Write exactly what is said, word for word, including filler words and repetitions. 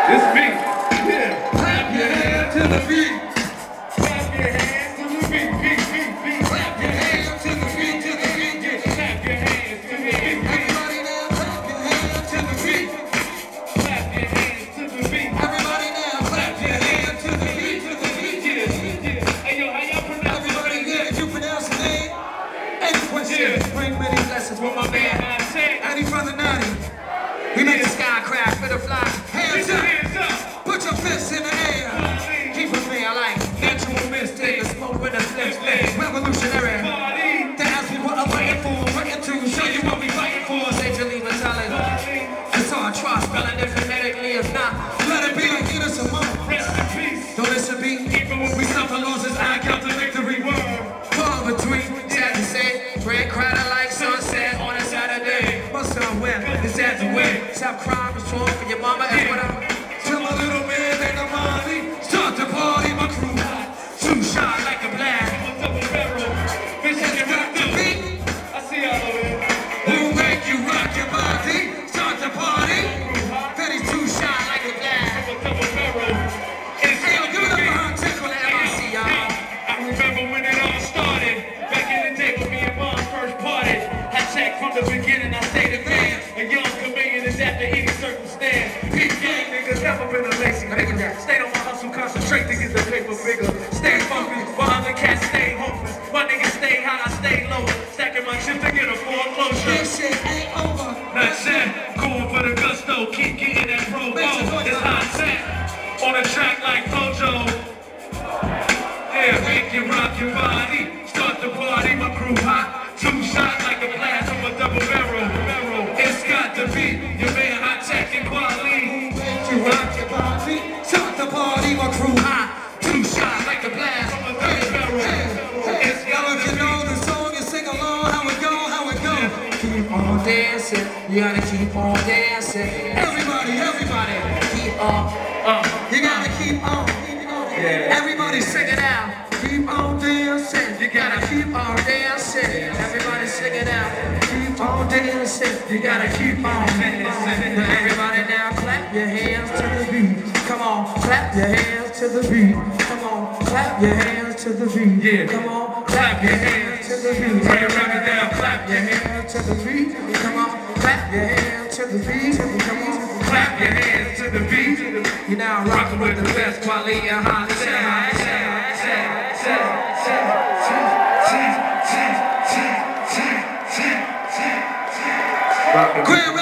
It's me. Yeah. Clap your hands to the beat. Clap your hands to the beat. Beat, beat, beat. Clap your hands to the beat, to the beat. Yeah. Clap your hands to the beat. Everybody now, clap your hands to the beat. Clap your hands to the beat. Everybody now, clap your hands to the beat, to the beat. Yeah, yeah. Hey yo, how y'all pronounce it? Everybody here, you pronounce the name? Any questions? Yeah. Bring many blessings with my man. Eddie from the Nutty. We make the sky crack, for the fly. Hands up. Put your fists in the air. Keep them there like natural mistake. The smoke with the flex legs. Revolutionary. That's what I'm waiting for. Waiting to show you what we fighting for. Say Jaleel Talent. It's our trust. Spelling it phonetically. If not, let it be like Ina Simone. Rest in peace. Don't listen to me. Even when we suffer losses, I count the victory word. Fall between. Sad to say. Red crowded like sunset on a Saturday. Must I win? It's at the way. Stop crying. It's wrong for your mama. And what I'm. Tell my little man ain't no money. Start the party, my crew. Two shot like a blast. Bitch, you rock the beat. I see y'all over there. Who make you rock your body? Start the party. Betty two shot like a blast. Hey, yo, give it up for her tickle at M I C, y'all. I remember when it all started. Back in the day when me and Mom first parted. I checked from the beginning, I stayed a man. A young chameleon is after any circumstance. Big gang niggas never been a lazy nigga. Stayed on my hustle, concentrate to get the paper bigger. Stay funky, while other cats stay hopeless. My niggas stay high, I stay low. Stacking my chips to get a foreclosure. This shit ain't over. That's it. Going for the gusto, keep getting that pro bowl. It's hot set. On a track like Mojo. Yeah, make you rock your body. Start the party, my crew hot. Two shots like a blast from a double barrel. It's got to be your man hot tech and quality. Make you rock your body. Start the party, my crew hot. Two shots like a blast from a double barrel. It's got to be. You know the song and sing along. How it go, how it go. Keep on dancing. You gotta keep on dancing. Everybody, everybody, keep on. Uh, you gotta keep on. Yeah. Everybody sing it out. Keep on dancing. You gotta keep on dancing. Everybody sing it out. Keep on dancing. You gotta keep on dancing. Everybody now clap your hands to the beat. Come on, clap your hands to the beat. Come on, clap your hands to the beat. Yeah. Come on, clap your hands to the beat. Turn your record down, clap your hands to the beat. Come on, clap your hands to the beat. Come on, clap your hands to the beat. You're now rocking with the best quality and hot sound. Grand